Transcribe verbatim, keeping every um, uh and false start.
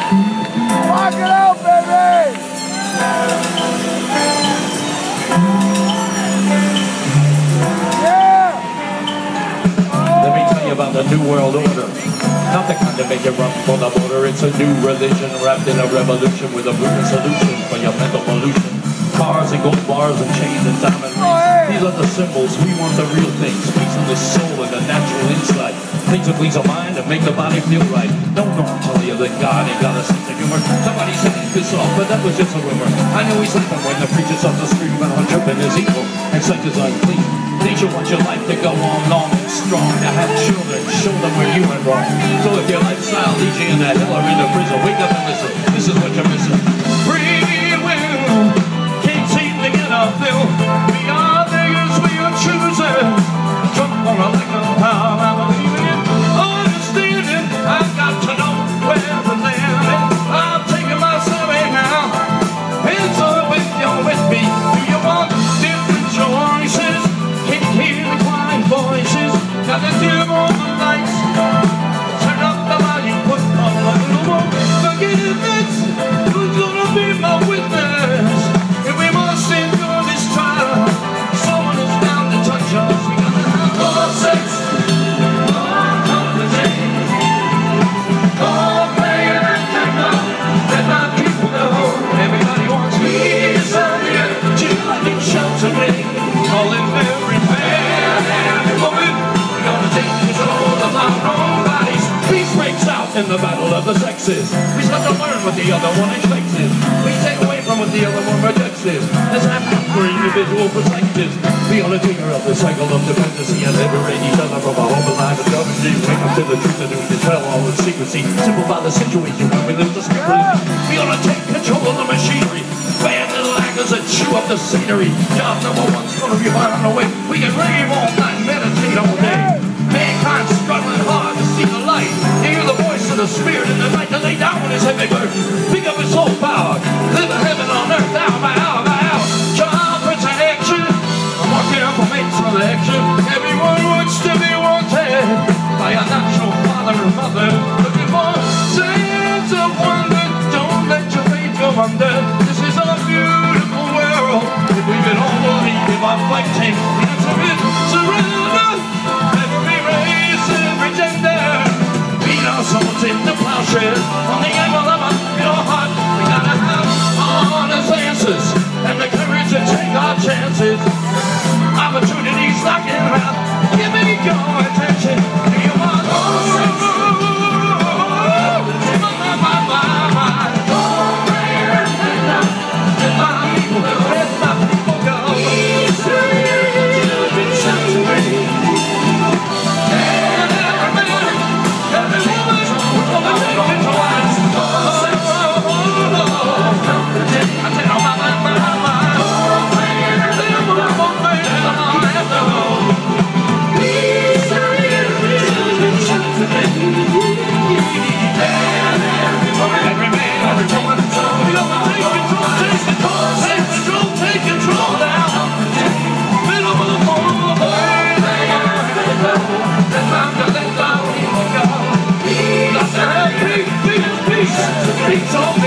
Rock it out, baby! Yeah! Let me tell you about the New World Order. Not the kind to make you run for the border. It's a new religion wrapped in a revolution with a proven solution for your mental pollution. Cars and gold bars and chains and diamond rings. These are the symbols. We want the real things. Peace in the soul and the natural insight. Things that please the mind and make the body feel right. No, no, I'm telling you that God ain't got a sense of humor. Somebody said he's pissed off, but that was just a rumor. I know he's laughing when the preacher starts to scream about how tripping is evil and sex is unclean. Nature wants your life to go on long and strong. To have children, show them where you went wrong. So if your lifestyle leads you into hell or into prison, wake up and listen. This is what you're missing. Free will can't seem to get a fill. We are beggars, we are choosing. Drunk on a liquor power, I believe in understanding. I've got to know where to land. I'm taking myself in now. Hands up if you're with me. Do you want different choices? Can you hear the quiet voices? Got to dim all the lights. Turn up the volume, put on a little more forgiveness. Who's gonna be my witness? If we must endure this trial, someone is bound to touch us. We gotta have more sex, more conversation, more playing and techno. Let my people know. Everybody wants peace and the energy like it shelter me. Calling every man, every woman. We're gonna take control of our own bodies. Peace breaks out in the battle of the sexes. We start to learn what the other one expects is. We take away from what the other one rejects is. Let's have for individual perspectives. Be on a trigger of the cycle of dependency and liberate each other from a hope alive and government. Wake up to the truth and do it tell all in secrecy. Simplify the situation when we live discreetly. Be on to take control of the machinery. Bad little actors that chew up the scenery. Job number one's gonna be right on the way. We can rave all night, meditate all day. Mankind struggling hard to see the light. You hear the voice of the spirit in the night to lay down his heavy burden. Pick up his whole power. Live in heaven on earth, hour by hour by hour. Child protection. I'm walking up a mate's selection. Everyone wants to be wanted by a natural father and mother. Looking for signs of wonder. Don't let your faith go under. This is a beautiful world. If we can all believe, give our fight team. The answer is surrender. Every race, every gender. Beat our souls in the plowshare. On the angle of your heart, we gotta have honest answers and the courage to take our chances. Opportunities knocking around. Give me your attention. Do you want peace, peace, peace, peace, peace,